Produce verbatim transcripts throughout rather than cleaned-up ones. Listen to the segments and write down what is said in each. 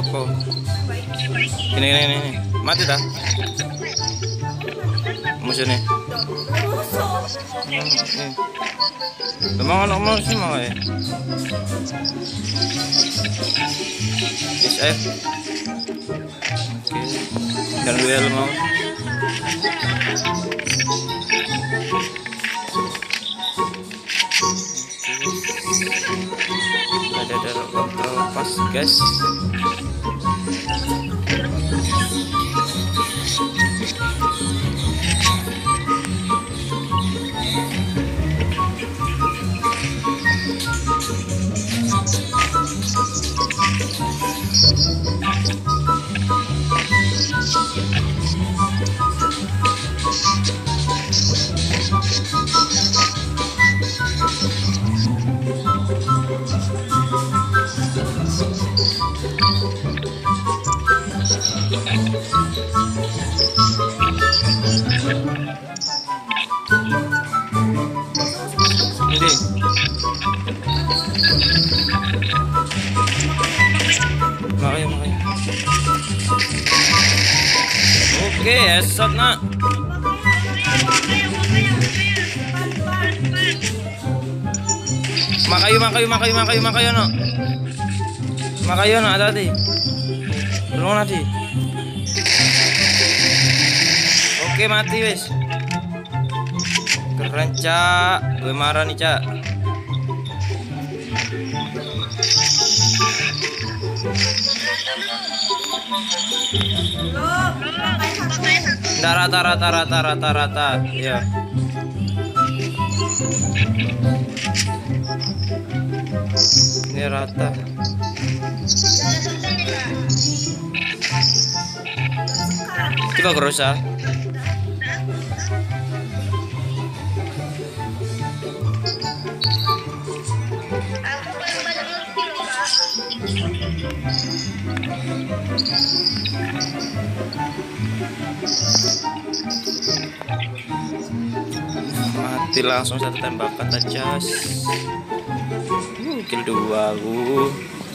apa? Ini ini ini. Mati ta? Musuhnya. Memang anak mau sih mau ya. S F. Oke. Dan duel mau. Ada ada lepas guys. Ini. Makanya makanya. Oke, headshot nak. Makayu makayu makayu makayu makayu no. Makayu no ada tadi. Belum nanti. Oke mati wes. Keren cak. Gue marah nih cak. Nggak rata rata rata rata rata. Ya. Ini rata. Coba gerosa. Mati langsung satu tembakan tajas. Uh, kill dua aku.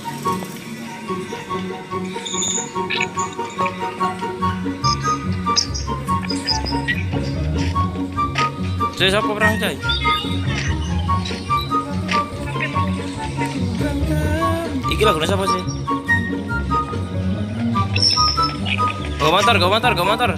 Saya siapa perang cai? Iki lagu siapa sih? Go motor, go motor, go motor.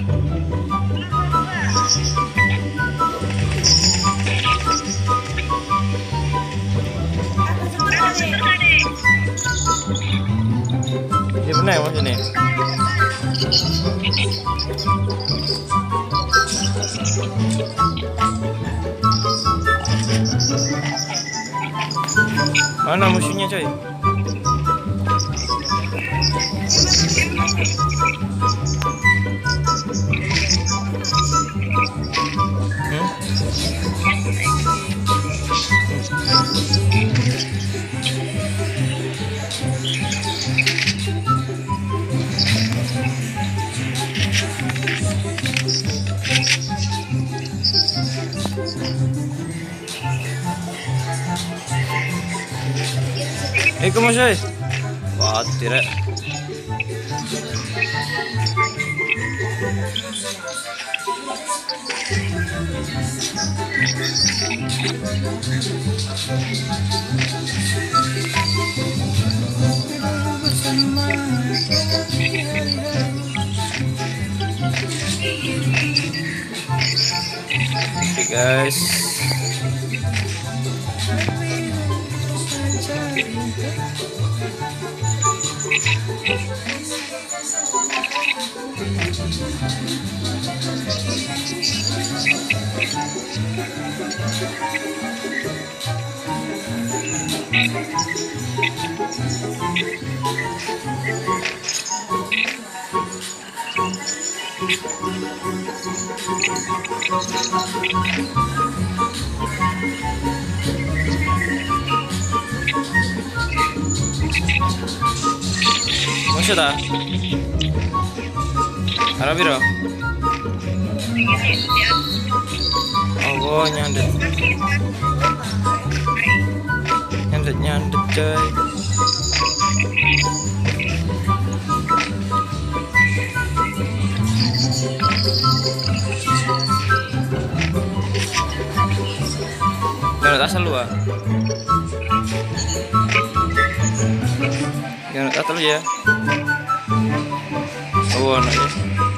Ini benar ya mas ini. Mana musuhnya coy? Hmm? Eh, ¿cómo soy? Va a tirar. Oke guys. Masih dah? Harap biro? Oh, nyandet. Nyandet nyandet coy. Jangan asal lu ah. Jangan asal lu ya. Oh, no ya.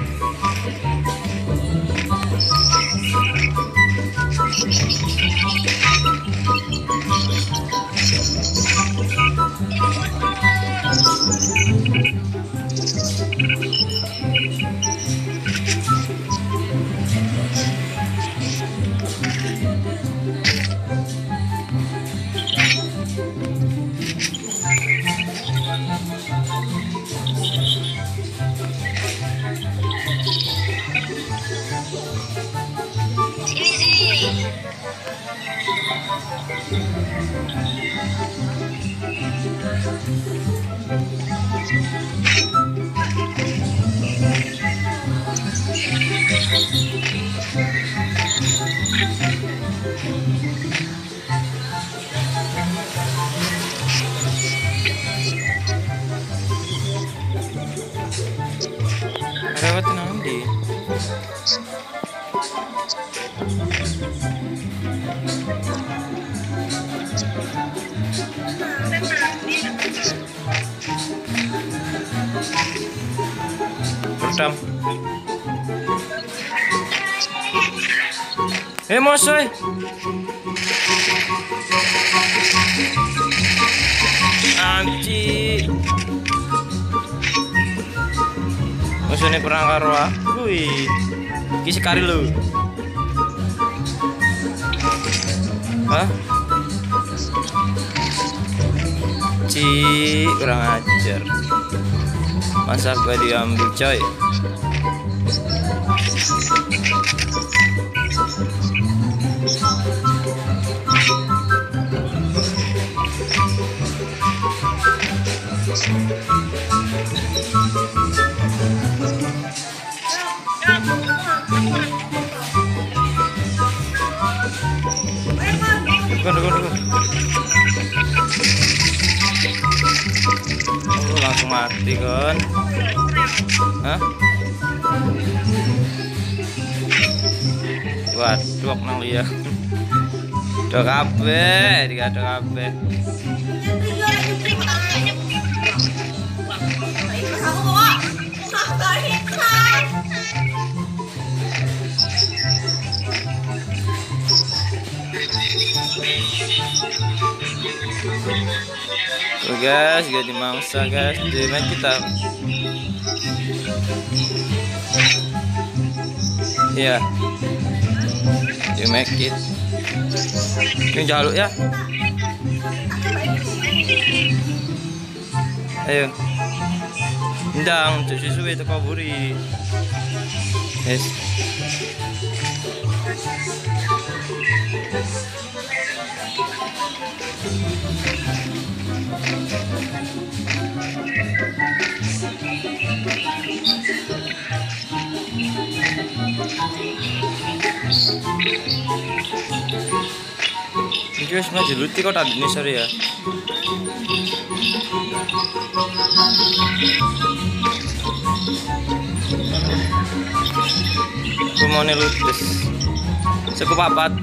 Lewat nanti. Pertam. Eh, mosoy. Anci. Musuhnya perang karo aku. Wih. Iki sekali lu. Hah? Ci, kurang ajar. Masa gua diambil coy. Dukun, dukun, dukun. Oh, langsung mati kan? Hah? Waduh, nang liya. Do kabeh, tiga do kabeh. Tuh guys, gak dimangsa guys, jadi kita. Iya, you make it. Ini jaluk ya. Ayo, ndang, cuci suwe itu kaburi. Yes. Ini wis maju luti kok tadi ini sorry ya. Kumone ludes. Cukup papat.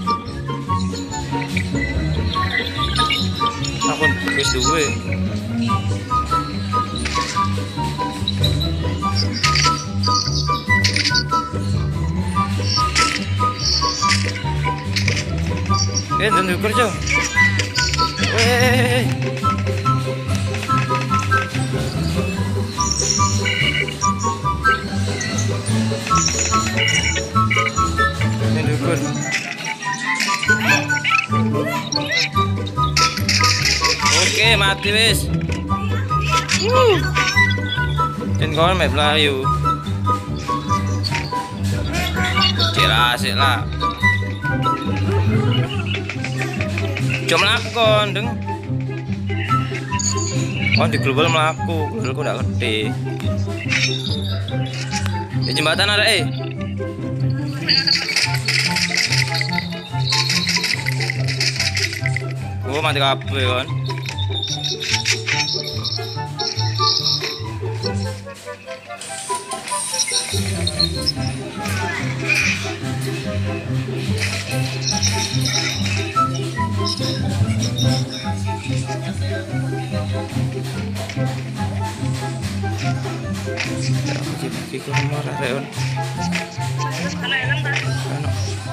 Aku wis duwe. Eh, dan kerja. Eh. Ini dukun. Oke, mati wis. Uh. Dan kawan main Melayu. Jelas lah. Cuma melakukan deng. Oh di global melaku, globalku udah gede. Di jembatan ada eh. Oh mati kabeh kan. Tumor reun. Ano?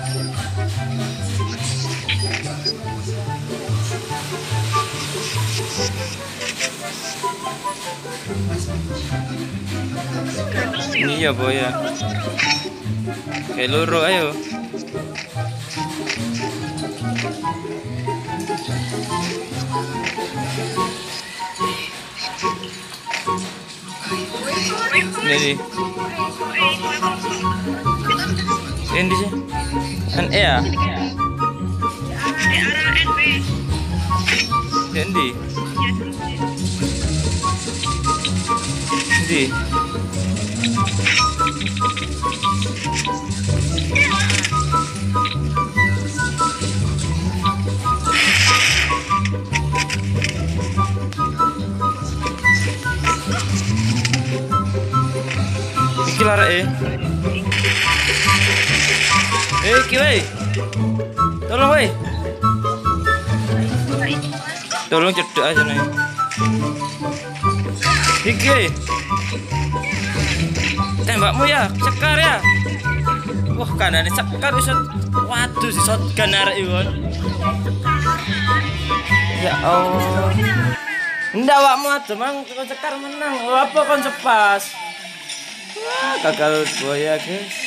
Iya boy ya. Kayak luru ayo. Ini di. Ini sih. Kan E ya? Ini. Ini. Iki lara eh. Eh, iki wei. Tolong wei. Tolong cedek aja nih. Iki. Tembakmu ya, cekar ya. Wah, kanane cekar bisa. Waduh, si shotgun arek iki kon. Ya Allah. Ndak awakmu aja mang cekar menang. Apa kon sepas? Wah, gagal boya guys.